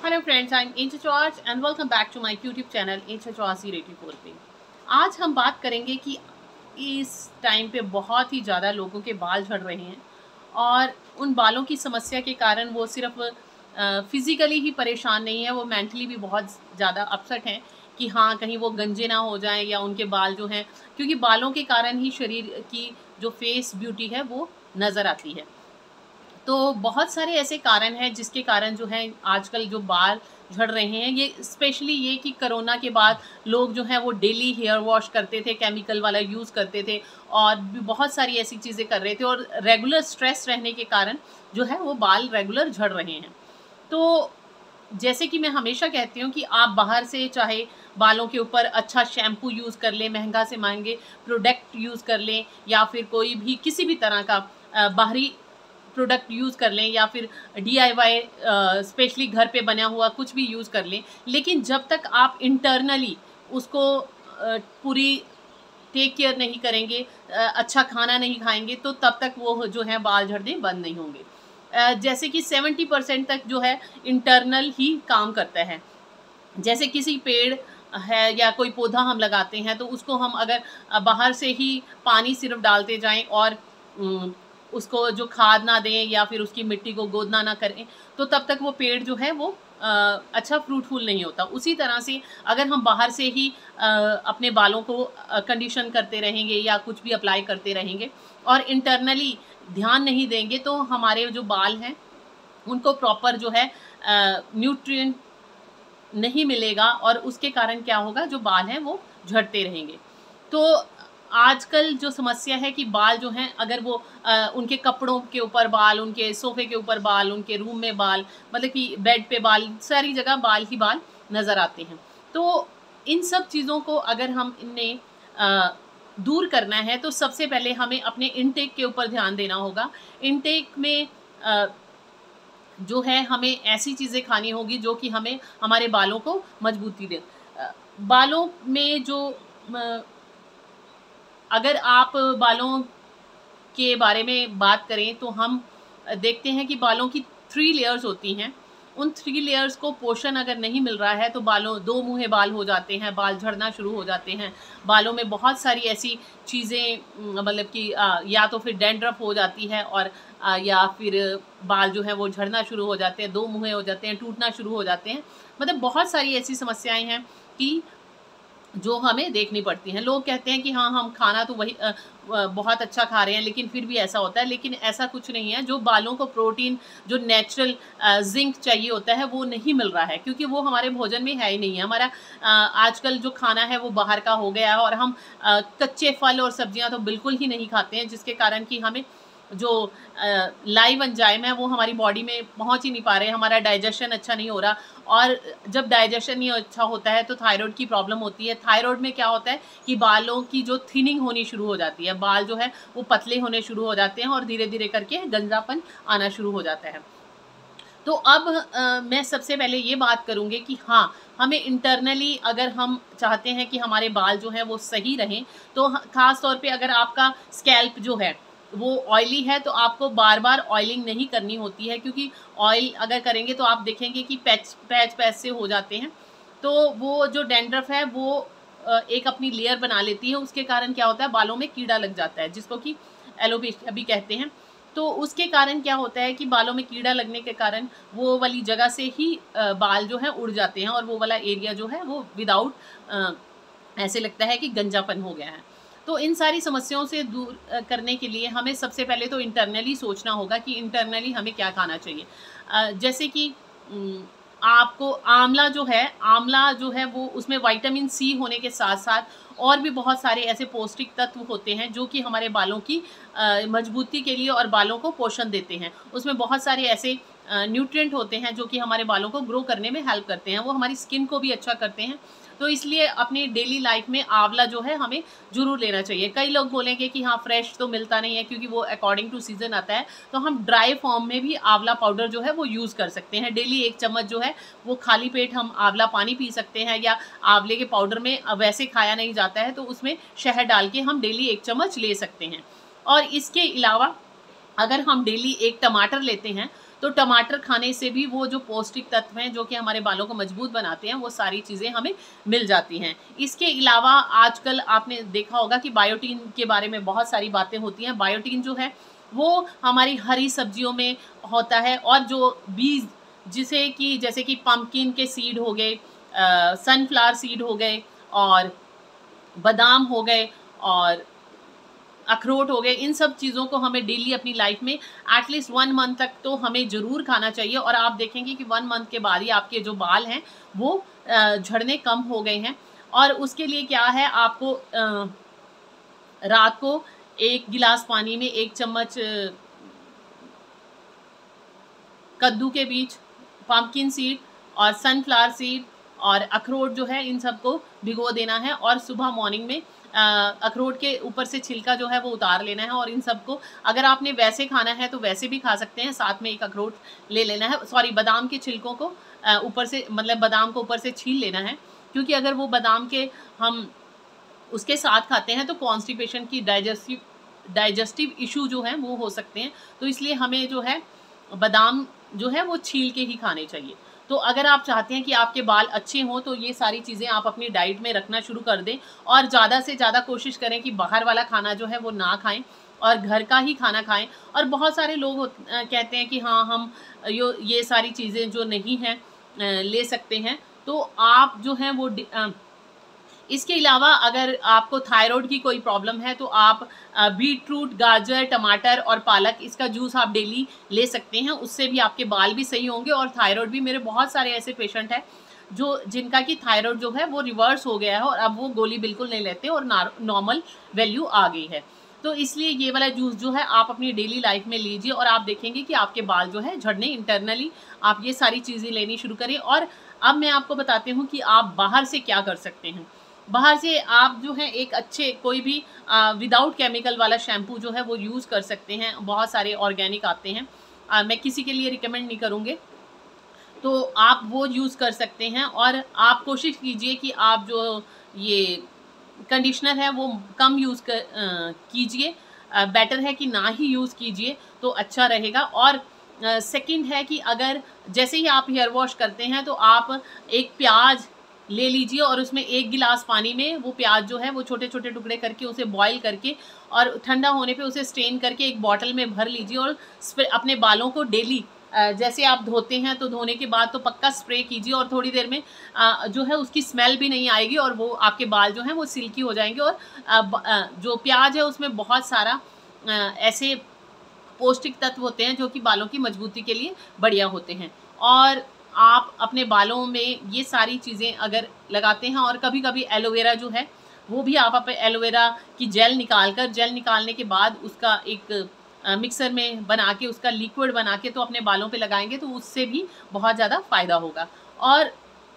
Hello friends, I am inch George and welcome back to my YouTube channel inch George 84 पे। आज हम बात करेंगे कि इस टाइम पे बहुत ही ज़्यादा लोगों के बाल झड़ रहे हैं और उन बालों की समस्या के कारण वो सिर्फ फिज़िकली ही परेशान नहीं है, वो मेंटली भी बहुत ज़्यादा अपसेट हैं कि हाँ, कहीं वो गंजे ना हो जाएं या उनके बाल जो हैं, क्योंकि बालों के कारण ही शरीर की जो फेस ब्यूटी है वो नज़र आती है। तो बहुत सारे ऐसे कारण हैं जिसके कारण जो है आजकल जो बाल झड़ रहे हैं, ये स्पेशली ये कि कोरोना के बाद लोग जो हैं वो डेली हेयर वॉश करते थे, केमिकल वाला यूज़ करते थे और भी बहुत सारी ऐसी चीज़ें कर रहे थे और रेगुलर स्ट्रेस रहने के कारण जो है वो बाल रेगुलर झड़ रहे हैं। तो जैसे कि मैं हमेशा कहती हूँ कि आप बाहर से चाहे बालों के ऊपर अच्छा शैम्पू यूज़ कर लें, महंगा से महंगे प्रोडक्ट यूज़ कर लें या फिर कोई भी किसी भी तरह का बाहरी प्रोडक्ट यूज़ कर लें या फिर DIY स्पेशली घर पे बना हुआ कुछ भी यूज़ कर लें, लेकिन जब तक आप इंटरनली उसको पूरी टेक केयर नहीं करेंगे, अच्छा खाना नहीं खाएंगे, तो तब तक वो जो है बाल झड़ने बंद नहीं होंगे। जैसे कि 70% तक जो है इंटरनल ही काम करता है। जैसे किसी पेड़ है या कोई पौधा हम लगाते हैं तो उसको हम अगर बाहर से ही पानी सिर्फ डालते जाएं और उसको जो खाद ना दें या फिर उसकी मिट्टी को गोदना ना करें, तो तब तक वो पेड़ जो है वो अच्छा फ्रूटफुल नहीं होता। उसी तरह से अगर हम बाहर से ही अपने बालों को कंडीशन करते रहेंगे या कुछ भी अप्लाई करते रहेंगे और इंटरनली ध्यान नहीं देंगे, तो हमारे जो बाल हैं उनको प्रॉपर जो है न्यूट्रिएंट नहीं मिलेगा और उसके कारण क्या होगा, जो बाल हैं वो झड़ते रहेंगे। तो आजकल जो समस्या है कि बाल जो हैं अगर वो उनके कपड़ों के ऊपर बाल, उनके सोफ़े के ऊपर बाल, उनके रूम में बाल, मतलब कि बेड पे बाल, सारी जगह बाल ही बाल नज़र आते हैं। तो इन सब चीज़ों को अगर हम इन्हें दूर करना है तो सबसे पहले हमें अपने इनटेक के ऊपर ध्यान देना होगा। इनटेक में जो है हमें ऐसी चीज़ें खानी होगी जो कि हमें हमारे बालों को मजबूती दें। बालों में जो अगर आप बालों के बारे में बात करें तो हम देखते हैं कि बालों की 3 लेयर्स होती हैं। उन 3 लेयर्स को पोषण अगर नहीं मिल रहा है तो बालों 2 मुँहे बाल हो जाते हैं, बाल झड़ना शुरू हो जाते हैं। बालों में बहुत सारी ऐसी चीज़ें मतलब कि या तो फिर डैंड्रफ हो जाती है और या फिर बाल जो हैं वो झड़ना शुरू हो जाते हैं, 2 मुँहे हो जाते हैं, टूटना शुरू हो जाते हैं। मतलब बहुत सारी ऐसी समस्याएँ हैं कि जो हमें देखनी पड़ती हैं। लोग कहते हैं कि हाँ, हम खाना तो वही बहुत अच्छा खा रहे हैं, लेकिन फिर भी ऐसा होता है। लेकिन ऐसा कुछ नहीं है, जो बालों को प्रोटीन, जो नेचुरल ज़िंक चाहिए होता है, वो नहीं मिल रहा है, क्योंकि वो हमारे भोजन में है ही नहीं है। हमारा आजकल जो खाना है वो बाहर का हो गया है और हम कच्चे फल और सब्जियाँ तो बिल्कुल ही नहीं खाते हैं, जिसके कारण कि हमें जो लाइव एंजाइम है वो हमारी बॉडी में पहुंच ही नहीं पा रहे, हमारा डाइजेशन अच्छा नहीं हो रहा। और जब डाइजेशन नहीं अच्छा होता है तो थायराइड की प्रॉब्लम होती है। थायराइड में क्या होता है कि बालों की जो थिनिंग होनी शुरू हो जाती है, बाल जो है वो पतले होने शुरू हो जाते हैं और धीरे धीरे करके गंजापन आना शुरू हो जाता है। तो अब मैं सबसे पहले ये बात करूँगी कि हाँ, हमें इंटरनली अगर हम चाहते हैं कि हमारे बाल जो हैं वो सही रहें, तो ख़ास तौर पे अगर आपका स्कैल्प जो है वो ऑयली है तो आपको बार-बार ऑयलिंग नहीं करनी होती है, क्योंकि ऑयल अगर करेंगे तो आप देखेंगे कि पैच से हो जाते हैं। तो वो जो डैंड्रफ है वो एक अपनी लेयर बना लेती है, उसके कारण क्या होता है, बालों में कीड़ा लग जाता है, जिसको कि एलोपेशिया भी कहते हैं। तो उसके कारण क्या होता है कि बालों में कीड़ा लगने के कारण वो वाली जगह से ही बाल जो है उड़ जाते हैं और वो वाला एरिया जो है वो विदाउट ऐसे लगता है कि गंजापन हो गया है। तो इन सारी समस्याओं से दूर करने के लिए हमें सबसे पहले तो इंटरनली सोचना होगा कि इंटरनली हमें क्या खाना चाहिए। जैसे कि आपको आंवला जो है वो उसमें विटामिन सी होने के साथ-साथ और भी बहुत सारे ऐसे पौष्टिक तत्व होते हैं जो कि हमारे बालों की मजबूती के लिए और बालों को पोषण देते हैं। उसमें बहुत सारे ऐसे न्यूट्रिएंट होते हैं जो कि हमारे बालों को ग्रो करने में हेल्प करते हैं, वो हमारी स्किन को भी अच्छा करते हैं। तो इसलिए अपनी डेली लाइफ में आंवला जो है हमें ज़रूर लेना चाहिए। कई लोग बोलेंगे कि हाँ, फ्रेश तो मिलता नहीं है क्योंकि वो अकॉर्डिंग टू सीज़न आता है, तो हम ड्राई फॉर्म में भी आंवला पाउडर जो है वो यूज़ कर सकते हैं। डेली 1 चम्मच जो है वो खाली पेट हम आंवला पानी पी सकते हैं, या आंवले के पाउडर में वैसे खाया नहीं जाता है तो उसमें शहद डाल के हम डेली 1 चम्मच ले सकते हैं। और इसके अलावा अगर हम डेली 1 टमाटर लेते हैं तो टमाटर खाने से भी वो जो पौष्टिक तत्व हैं जो कि हमारे बालों को मजबूत बनाते हैं, वो सारी चीज़ें हमें मिल जाती हैं। इसके अलावा आजकल आपने देखा होगा कि बायोटीन के बारे में बहुत सारी बातें होती हैं। बायोटीन जो है वो हमारी हरी सब्जियों में होता है, और जो बीज जिसे कि जैसे कि पम्पकिन के सीड हो गए, सनफ्लावर सीड हो गए, और बादाम हो गए, और अखरोट हो गए, इन सब चीज़ों को हमें डेली अपनी लाइफ में एटलीस्ट 1 मंथ तक तो हमें ज़रूर खाना चाहिए। और आप देखेंगे कि 1 मंथ के बाद ही आपके जो बाल हैं वो झड़ने कम हो गए हैं। और उसके लिए क्या है, आपको रात को 1 गिलास पानी में 1 चम्मच कद्दू के बीज, पम्पकिन सीड और सनफ्लावर सीड और अखरोट जो है, इन सबको भिगो देना है, और सुबह मॉर्निंग में अखरोट के ऊपर से छिलका जो है वो उतार लेना है। और इन सबको अगर आपने वैसे खाना है तो वैसे भी खा सकते हैं, साथ में 1 अखरोट ले लेना है, सॉरी बादाम के छिलकों को ऊपर से, मतलब बादाम को ऊपर से छील लेना है, क्योंकि अगर वो बादाम के हम उसके साथ खाते हैं तो कॉन्स्टिपेशन की डाइजेस्टिव इशू जो हैं वो हो सकते हैं। तो इसलिए हमें जो है बादाम जो है वो छील के ही खाने चाहिए। तो अगर आप चाहते हैं कि आपके बाल अच्छे हों तो ये सारी चीज़ें आप अपनी डाइट में रखना शुरू कर दें, और ज़्यादा से ज़्यादा कोशिश करें कि बाहर वाला खाना जो है वो ना खाएं और घर का ही खाना खाएं। और बहुत सारे लोग कहते हैं कि हाँ हम ये सारी चीज़ें जो नहीं हैं ले सकते हैं, तो आप जो हैं वो इसके अलावा अगर आपको थायराइड की कोई प्रॉब्लम है तो आप बीटरूट, गाजर, टमाटर और पालक, इसका जूस आप डेली ले सकते हैं, उससे भी आपके बाल भी सही होंगे। और थायराइड भी, मेरे बहुत सारे ऐसे पेशेंट हैं जिनका कि थायराइड जो है वो रिवर्स हो गया है, और अब वो गोली बिल्कुल नहीं लेते और नॉर्मल वैल्यू आ गई है। तो इसलिए ये वाला जूस जो है आप अपनी डेली लाइफ में लीजिए, और आप देखेंगे कि आपके बाल जो है झड़ने, इंटरनली आप ये सारी चीज़ें लेनी शुरू करें। और अब मैं आपको बताती हूँ कि आप बाहर से क्या कर सकते हैं। बाहर से आप जो है एक अच्छे कोई भी विदाउट केमिकल वाला शैम्पू जो है वो यूज़ कर सकते हैं। बहुत सारे ऑर्गेनिक आते हैं, मैं किसी के लिए रिकमेंड नहीं करूँगी, तो आप वो यूज़ कर सकते हैं। और आप कोशिश कीजिए कि आप जो ये कंडीशनर है वो कम यूज़ कीजिए, बेटर है कि ना ही यूज़ कीजिए तो अच्छा रहेगा। और सेकंड है कि अगर जैसे ही आप हेयर वॉश करते हैं तो आप एक प्याज ले लीजिए, और उसमें 1 गिलास पानी में वो प्याज जो है वो छोटे छोटे टुकड़े करके उसे बॉईल करके, और ठंडा होने पे उसे स्ट्रेन करके एक बॉटल में भर लीजिए, और अपने बालों को डेली जैसे आप धोते हैं तो धोने के बाद तो पक्का स्प्रे कीजिए, और थोड़ी देर में जो है उसकी स्मेल भी नहीं आएगी, और वो आपके बाल जो हैं वो सिल्की हो जाएंगे। और जो प्याज है उसमें बहुत सारा ऐसे पौष्टिक तत्व होते हैं जो कि बालों की मजबूती के लिए बढ़िया होते हैं। और आप अपने बालों में ये सारी चीज़ें अगर लगाते हैं, और कभी कभी एलोवेरा जो है वो भी आप अपने एलोवेरा की जेल निकालने के बाद उसका एक मिक्सर में बना के, उसका लिक्विड बना के तो अपने बालों पे लगाएंगे तो उससे भी बहुत ज़्यादा फ़ायदा होगा। और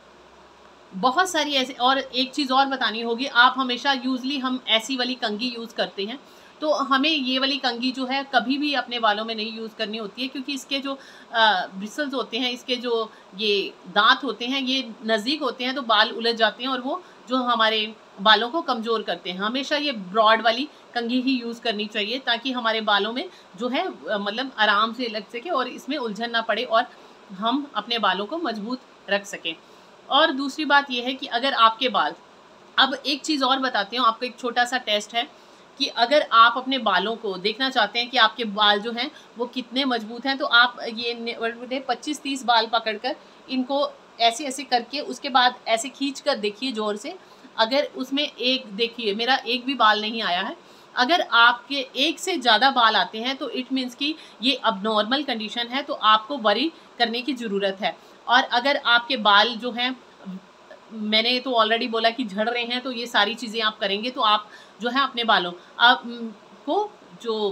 बहुत सारी ऐसे, और एक चीज़ और बतानी होगी, आप हमेशा यूज़ली हम ऐसी वाली कंघी यूज़ करते हैं, तो हमें ये वाली कंघी जो है कभी भी अपने बालों में नहीं यूज़ करनी होती है, क्योंकि इसके जो ब्रिसल्स होते हैं, इसके जो ये दांत होते हैं ये नज़दीक होते हैं, तो बाल उलझ जाते हैं और वो जो हमारे बालों को कमज़ोर करते हैं। हमेशा ये ब्रॉड वाली कंघी ही यूज़ करनी चाहिए, ताकि हमारे बालों में जो है मतलब आराम से लग सके और इसमें उलझन ना पड़े, और हम अपने बालों को मजबूत रख सकें। और दूसरी बात यह है कि अगर आपके बाल, अब एक चीज़ और बताती हूँ आपको, एक छोटा सा टेस्ट है कि अगर आप अपने बालों को देखना चाहते हैं कि आपके बाल जो हैं वो कितने मजबूत हैं, तो आप ये 25-30 बाल पकड़कर इनको ऐसे ऐसे करके उसके बाद ऐसे खींच कर देखिए ज़ोर से। अगर उसमें एक, देखिए मेरा एक भी बाल नहीं आया है, अगर आपके एक से ज़्यादा बाल आते हैं तो इट मीन्स कि ये अबनॉर्मल कंडीशन है, तो आपको वरी करने की ज़रूरत है। और अगर आपके बाल जो हैं, मैंने तो ऑलरेडी बोला कि झड़ रहे हैं, तो ये सारी चीज़ें आप करेंगे तो आप जो है अपने बालों को जो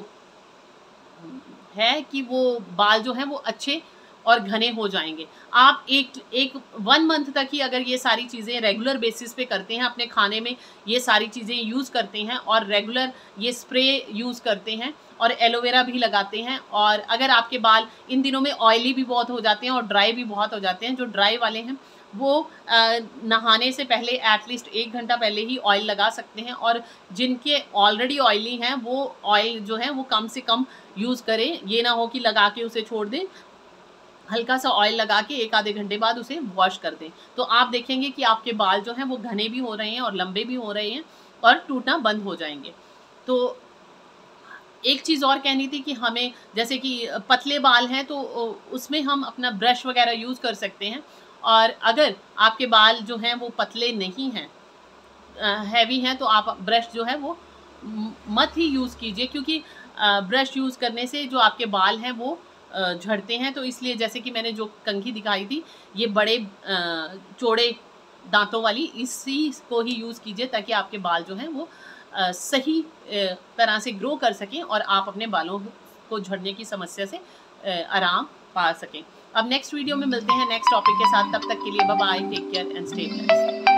है कि वो बाल जो हैं वो अच्छे और घने हो जाएंगे। आप एक 1 मंथ तक ही अगर ये सारी चीज़ें रेगुलर बेसिस पे करते हैं, अपने खाने में ये सारी चीज़ें यूज़ करते हैं और रेगुलर ये स्प्रे यूज़ करते हैं और एलोवेरा भी लगाते हैं, और अगर आपके बाल इन दिनों में ऑयली भी बहुत हो जाते हैं और ड्राई भी बहुत हो जाते हैं, जो ड्राई वाले हैं वो नहाने से पहले एटलीस्ट 1 घंटा पहले ही ऑयल लगा सकते हैं, और जिनके ऑलरेडी ऑयली हैं वो ऑयल जो है वो कम से कम यूज़ करें। ये ना हो कि लगा के उसे छोड़ दें हल्का सा ऑयल लगा के 1 आधे घंटे बाद उसे वॉश कर दें। तो आप देखेंगे कि आपके बाल जो हैं वो घने भी हो रहे हैं और लंबे भी हो रहे हैं और टूटना बंद हो जाएंगे। तो एक चीज़ और कहनी थी कि हमें जैसे कि पतले बाल हैं तो उसमें हम अपना ब्रश वगैरह यूज़ कर सकते हैं, और अगर आपके बाल जो हैं वो पतले नहीं हैं, हैवी हैं, तो आप ब्रश जो है वो मत ही यूज़ कीजिए, क्योंकि ब्रश यूज़ करने से जो आपके बाल हैं वो झड़ते हैं। तो इसलिए जैसे कि मैंने जो कंघी दिखाई थी, ये बड़े चौड़े दांतों वाली, इसी को ही यूज़ कीजिए ताकि आपके बाल जो हैं वो सही तरह से ग्रो कर सकें और आप अपने बालों को झड़ने की समस्या से आराम पा सकें। अब नेक्स्ट वीडियो में मिलते हैं नेक्स्ट टॉपिक के साथ। तब तक के लिए bye bye, take care and stay blessed.